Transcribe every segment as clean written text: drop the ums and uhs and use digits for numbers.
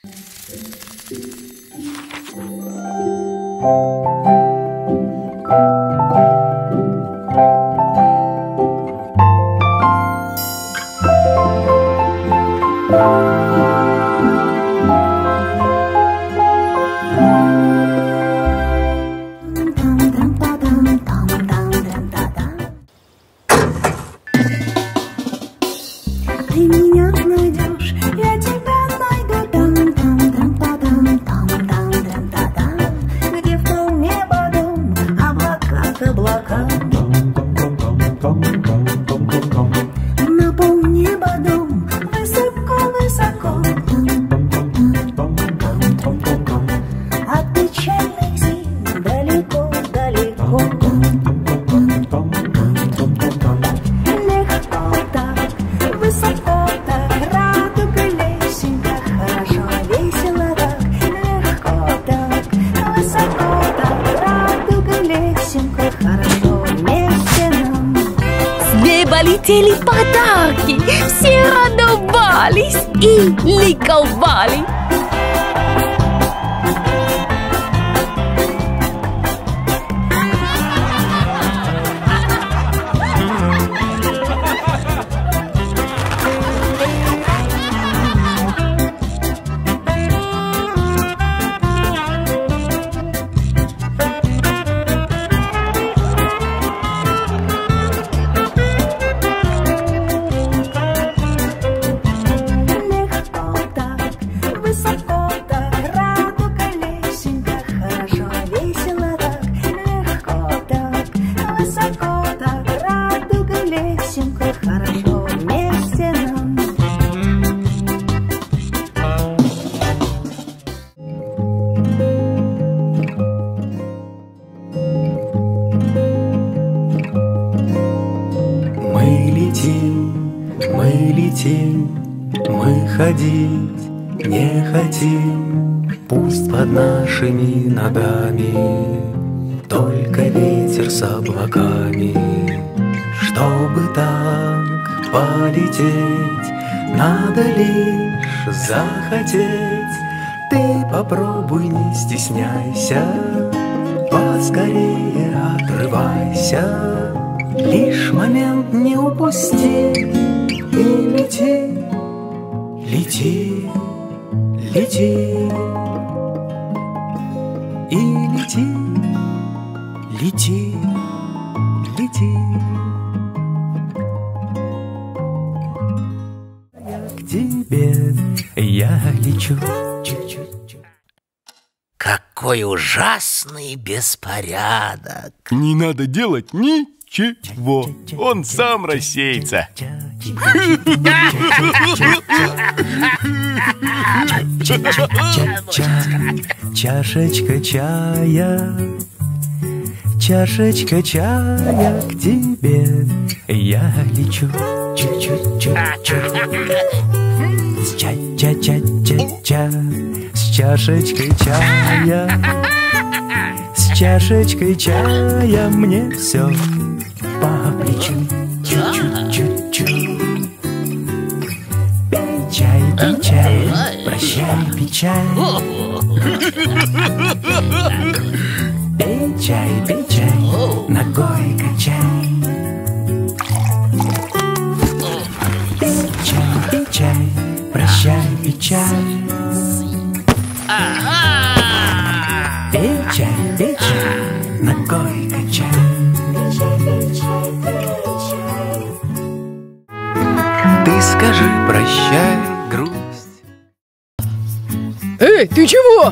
Ты меня найдешь, я тебя найду там, где в том небо дом, облака к облакам. На полнеба дом, высоко-высоко, от печальных зим далеко-далеко. Легко так, высоко так, радуга лесенка, хорошо, весело так. Легко так, высоко так, радуга лесенка, хорошо, вместе нам. С неба летели подарки, все радовались и ликовали. Мы ходить не хотим, пусть под нашими ногами только ветер с облаками. Чтобы так полететь, надо лишь захотеть. Ты попробуй, не стесняйся, поскорее отрывайся. Лишь момент не упусти и лети, лети, лети, и лети, лети, лети. К тебе я лечу. Какой ужасный беспорядок! Не надо делать ничего, он сам рассеется. Чашечка чая, чашечка чая, к тебе я лечу. Ча-ча-ча-ча-ча, с чашечкой чая, с чашечкой чая мне все по плечу. Чу-чу-чу-чу. Пей чай, прощай, печаль. Пей чай, ногой качай. Пей чай, прощай, печаль. Пей чай, ногой качай. Ты скажи прощай, грусть. Эй, ты чего?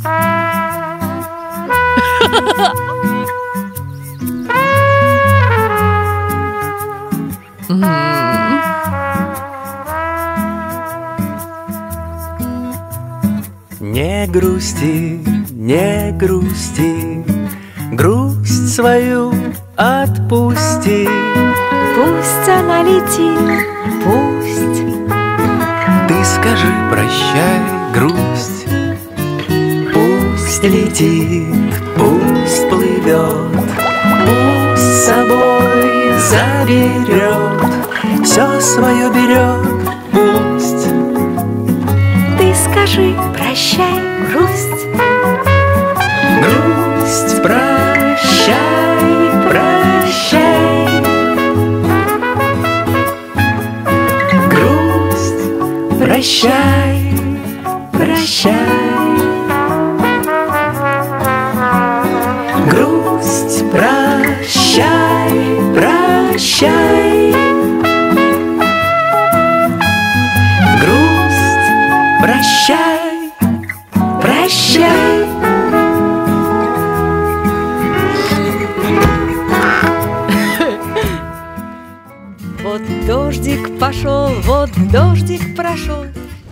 Не грусти, не грусти, грусть свою отпусти. Пусть она летит, пусть. Ты скажи прощай, грусть. Пусть летит, пусть плывет, пусть с собой заберет, все свое берет, пусть. Ты скажи скажи прощай, грусть. Грусть, прощай, прощай. Грусть, прощай, прощай. Грусть, прощай, прощай. Грусть, прощай, прощай. Вот дождик пошел, вот дождик прошел.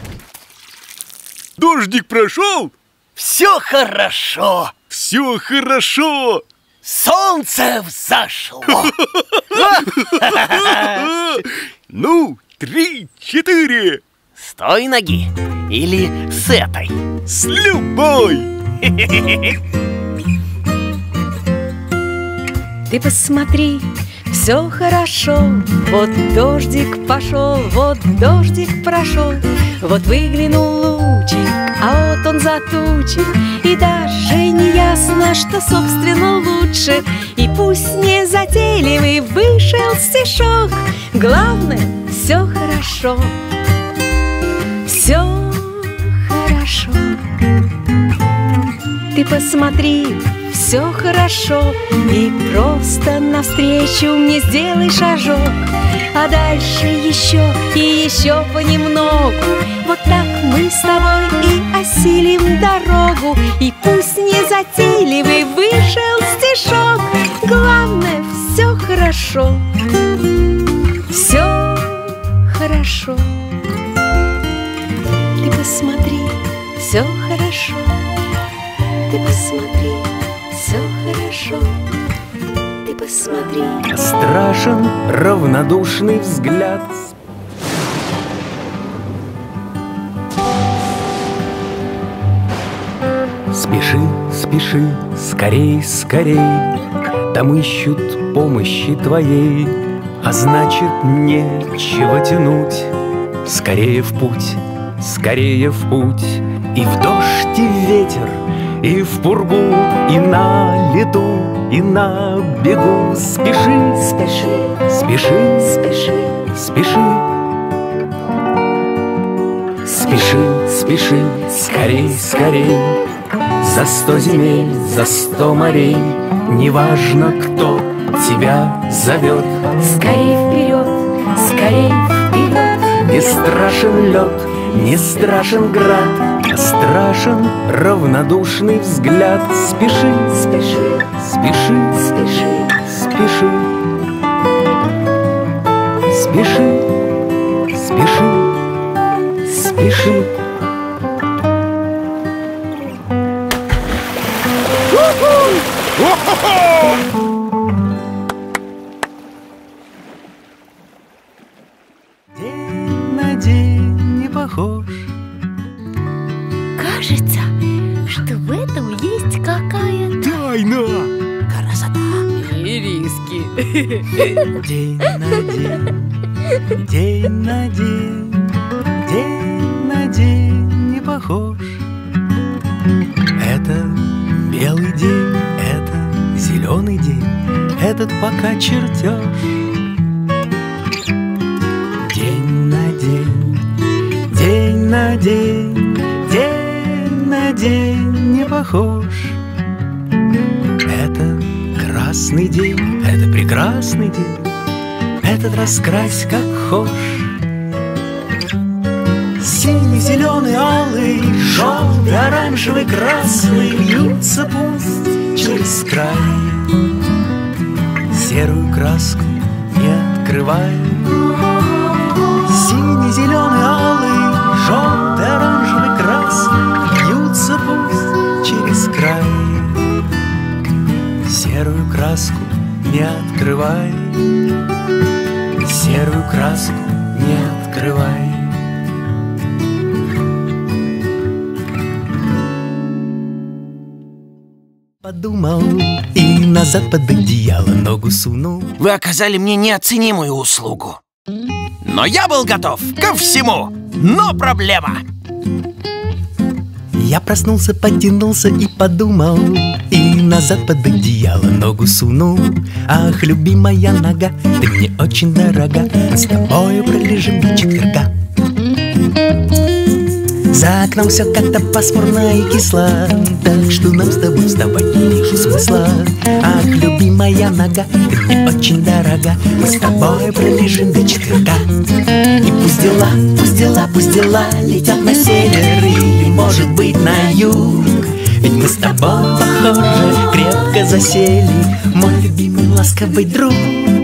Дождик прошел, Все хорошо. все хорошо. Солнце взошло. Ну, 3, 4. С той ноги или с этой? С любой. Ты посмотри, все хорошо. Вот дождик пошел, вот дождик прошел. Вот выглянул лучик, а вот он за тучей. И даже не ясно, что собственно лучше. И пусть не затейливый вышел стишок, главное, все хорошо. Все хорошо. Ты посмотри, все хорошо. И просто навстречу мне сделай шажок. А дальше еще и еще понемногу. Вот так мы с тобой и осилим дорогу. И пусть не затейливый вышел стишок, главное, все хорошо. Все хорошо. Ты посмотри, все хорошо. Ты посмотри, все хорошо. Ты посмотри. Страшен равнодушный взгляд. Спеши, спеши, скорей, скорей. Там ищут помощи твоей, а значит, нечего тянуть. Скорее в путь, скорее в путь. И в дождь, и в ветер, и в пургу, и на лету, и на бегу. Спеши, Спеши, спеши, спеши, спеши. Спеши, спеши, скорей, скорей. За 100 земель, за 100 морей. Неважно, кто тебя зовет. скорей вперед, скорей вперед. Не страшен лед, не страшен град, а страшен равнодушный взгляд. Спеши, Спеши, спеши, спеши, спеши. Спеши, спеши, спеши. День на день не похож. Кажется, что в этом есть какая-то Тайна. Красота. риски. День на день, день на день, день на день не похож. Это белый день, это зеленый день, этот пока чертеж. День на день, день на день, день на день не похож. Это красный день, это прекрасный день, этот раскрась как хошь. Синий, зеленый, алый, желтый, оранжевый, красный льются пусть через край. Серую краску не открывай. Синий, зеленый, алый, желтый, оранжевый, красный льются пусть через край. Серую краску не открывай. Серую краску не открывай. Подумал и назад под одеяло ногу сунул. Вы оказали мне неоценимую услугу. Но я был готов ко всему. Но проблема. Я проснулся, потянулся и подумал, и назад под одеяло ногу сунул. Ах, любимая нога, ты мне очень дорога, мы с тобою пролежим до четверга. За окном все как-то пасмурно и кисло, так что нам с тобой вставать не вижу смысла. Ах, любимая нога, ты мне очень дорога, мы с тобой пролежим до четверга. И пусть дела летят на север или, может быть, на юг, ведь мы с тобой, похоже, крепко засели, мой любимый ласковый друг.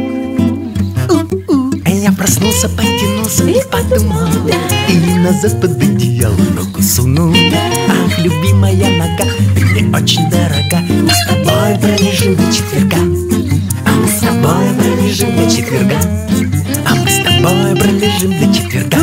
Я проснулся, потянулся и подумал, и назад под одеяло ногу сунул. Ах, любимая нога, ты мне очень дорога, мы с тобой пролежим до четверга. А мы с тобой пролежим до четверга. А мы с тобой пролежим до четверга.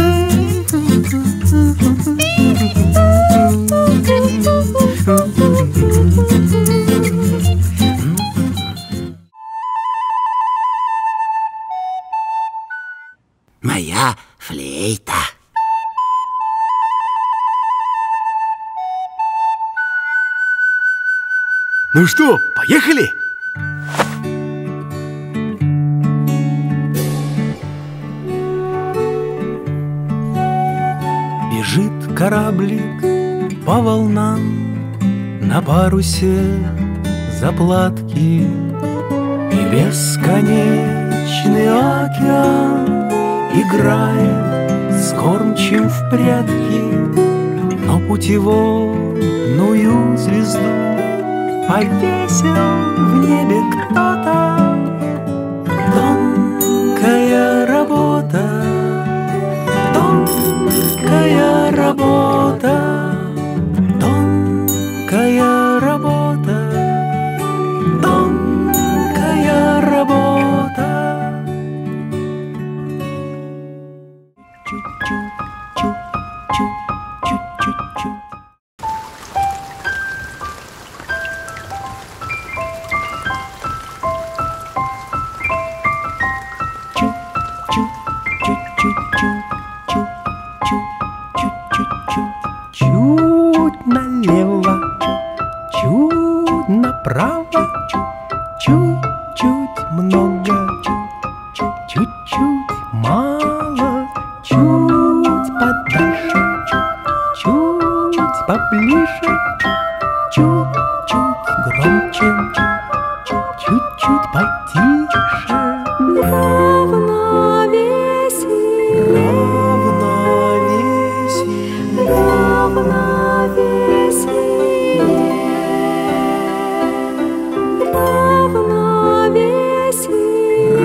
Моя флейта. Ну что, поехали? Бежит кораблик по волнам, на парусе заплатки, и бесконечный океан играет с кормчим в прятки. Но путеводную звезду повесил в небе кто-то. Тонкая работа, тонкая работа, тонкая работа, тонкая работа. Чу-чу-чу-чу-чу-чу-чу. Чуть налево, чуть направо, чуть-чуть много, чуть-чуть мало, чуть подальше, чуть поближе, чуть-чуть громче, чуть-чуть потише. Равновесие, равновесие, равновесие,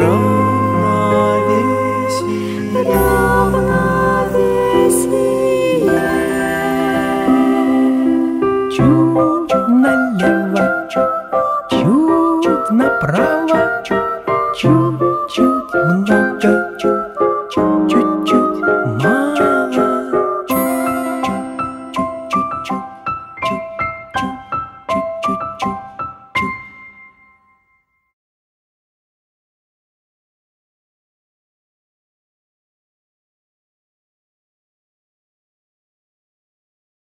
равновесие, равновесие. Чуть налево, чуть направо, чуть-чуть много, чуть